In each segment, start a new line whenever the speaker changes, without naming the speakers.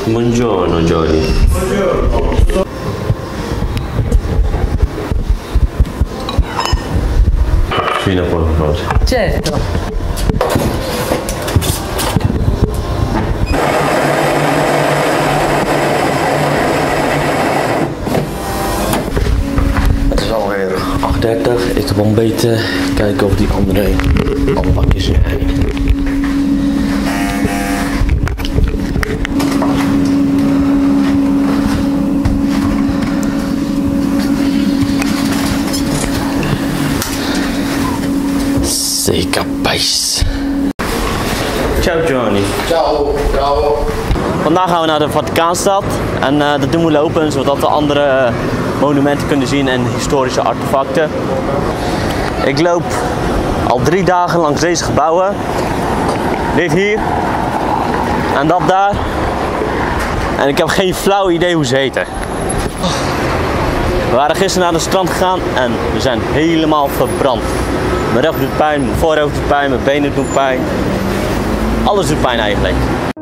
Buongiorno Johnny. Buongiorno. Fino a qualcosa.
Certo.
Het is alweer 8:30. Ik heb ontbeten. Kijken of die andere al wakker zijn. Sei capaz. Ciao Johnny.
Ciao, ciao.
Vandaag gaan we naar de Vaticaanstad en dat doen we lopen zodat we andere monumenten kunnen zien en historische artefacten. Ik loop al 3 dagen langs deze gebouwen. Dit hier en dat daar. En ik heb geen flauw idee hoe ze heten. We waren gisteren naar het strand gegaan en we zijn helemaal verbrand. Mijn rug doet pijn, mijn voorhoofd doet pijn, mijn benen doen pijn. Alles doet pijn eigenlijk.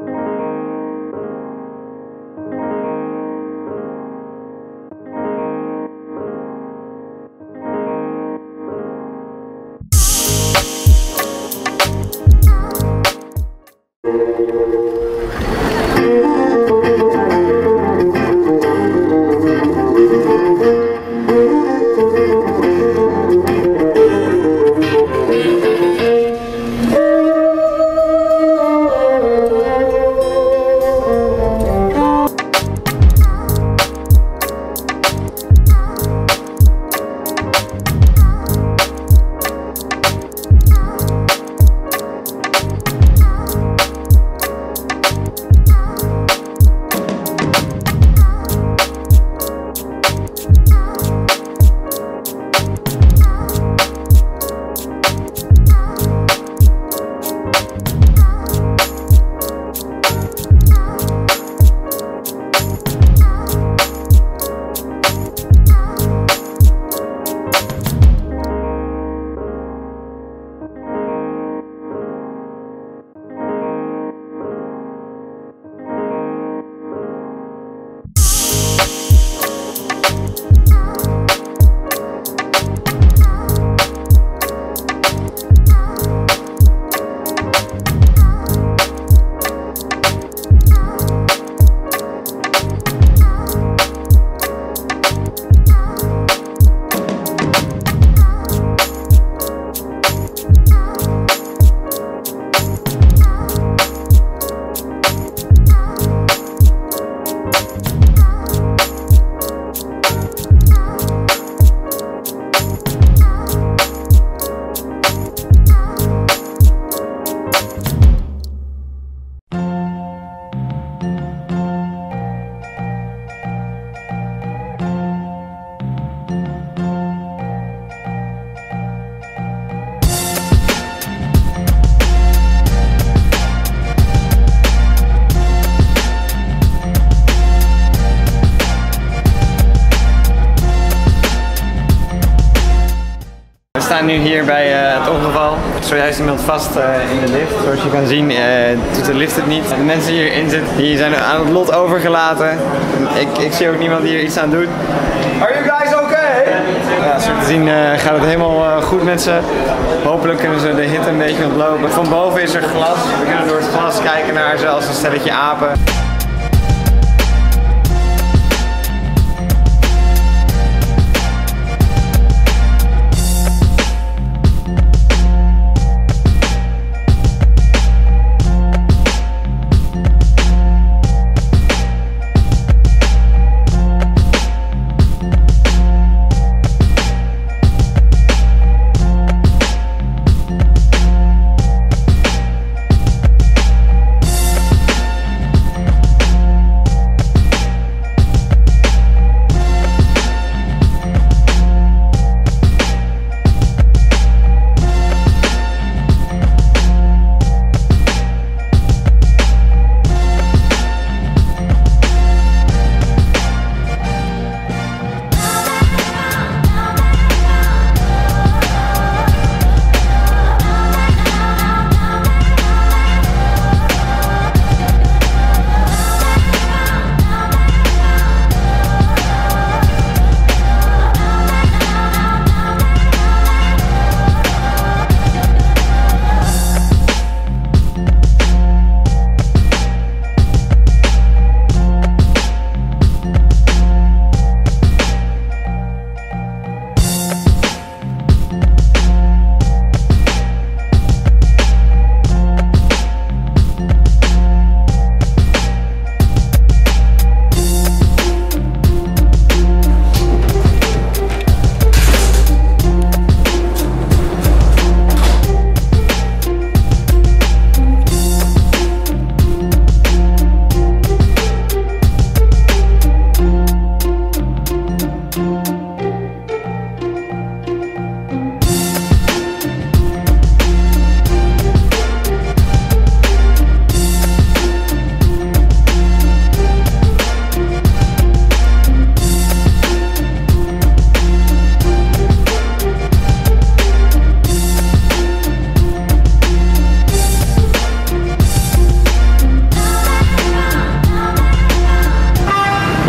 We staan nu hier bij het ongeval. Zojuist iemand vast in de lift. Zoals je kan zien doet de lift het niet. De mensen die hierin zitten, die zijn aan het lot overgelaten. Ik zie ook niemand die er iets aan doet. Are you guys okay? Ja, zo te zien gaat het helemaal goed met ze. Hopelijk kunnen ze de hitte een beetje ontlopen. Van boven is er glas. We kunnen door het glas kijken naar ze als een stelletje apen.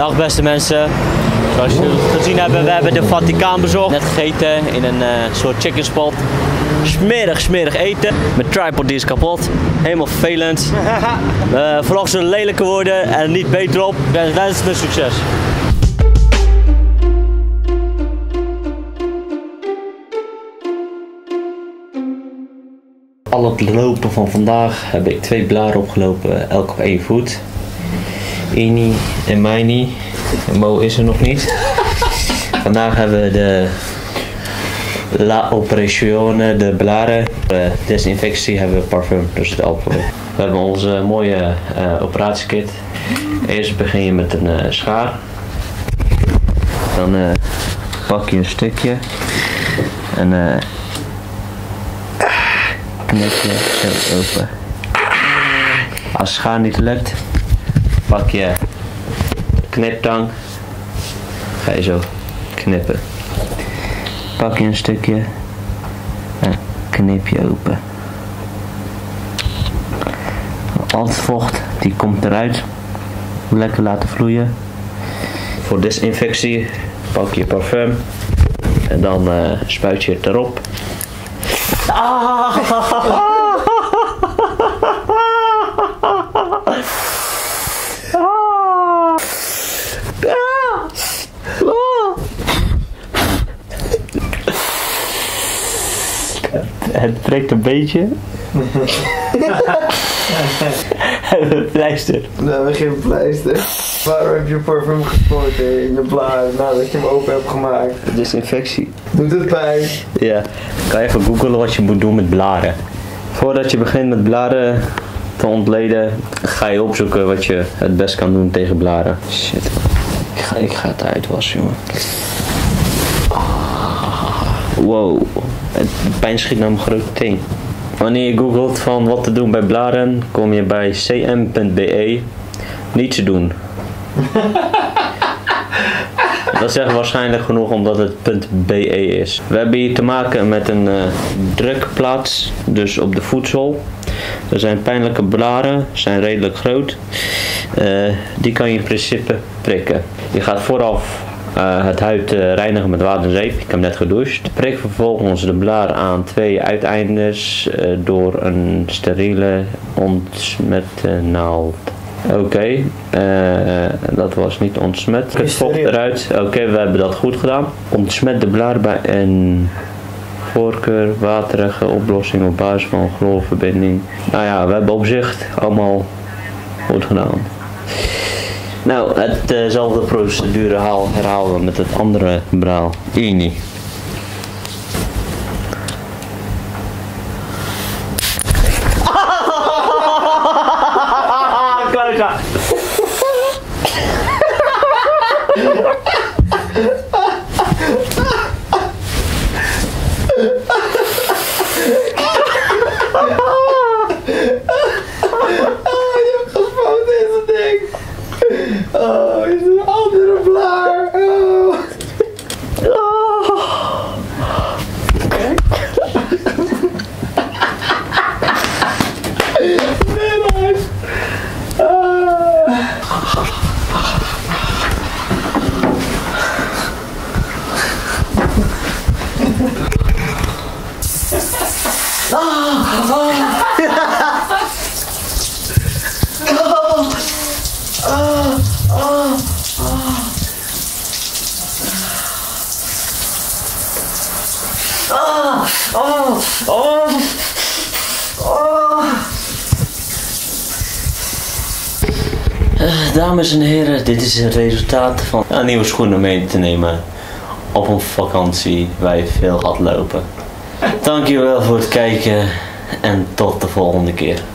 Dag beste mensen. Zoals jullie gezien hebben, we hebben de Vaticaan bezocht. Net gegeten in een soort chicken spot. Smerig eten. Mijn tripod die is kapot. Helemaal vervelend. Vlog zullen lelijker worden en niet beter op. Ik wens me succes. Al het lopen van vandaag heb ik 2 blaren opgelopen, elk op 1 voet. Ini en Maini. Mo is er nog niet. Vandaag hebben we de La Operazione, de blaren. Desinfectie hebben we parfum, dus het alcohol. We hebben onze mooie operatiekit. Eerst begin je met een schaar. Dan pak je een stukje. En knip je zo open. Als de schaar niet lukt, pak je kniptang. Ga je zo knippen. Pak je een stukje en knip je open. Al het vocht die komt eruit. Lekker laten vloeien. Voor desinfectie pak je parfum en dan spuit je het erop. Het prikt een beetje. Hebben we pleister?
We hebben geen pleister. Waarom heb je parfum gespoten in je blaren nadat je hem open hebt gemaakt?
Desinfectie.
Doet het pijn?
Ja. Kan je even googlen wat je moet doen met blaren. Voordat je begint met blaren te ontleden, ga je opzoeken wat je het best kan doen tegen blaren. Shit. Ik ga het uitwassen, jongen. Wow. Het pijn schiet naar mijn grote teen. Wanneer je googelt van wat te doen bij blaren, kom je bij cm.be. Niets te doen. Dat zegt waarschijnlijk genoeg omdat het .be is. We hebben hier te maken met een drukplaats, dus op de voedsel. Er zijn pijnlijke blaren, zijn redelijk groot. Die kan je in principe prikken. Je gaat vooraf het huid reinigen met water en zeep. Ik heb net gedoucht. Prik vervolgens de blaar aan 2 uiteindes door een steriele ontsmetnaald. Oké, dat was niet ontsmet. Het vocht eruit. Oké, we hebben dat goed gedaan. Ontsmet de blaar bij een voorkeur waterige oplossing op basis van chloorverbinding. Nou ja, we hebben op zich allemaal goed gedaan. Nou, hetzelfde procedure herhalen we met het andere braal. Ini. Klausa.
Oh, is een andere blaar. Oh.
Dames en heren, dit is het resultaat van nieuwe schoenen mee te nemen op een vakantie waar je veel gaat lopen. Dankjewel voor het kijken en tot de volgende keer.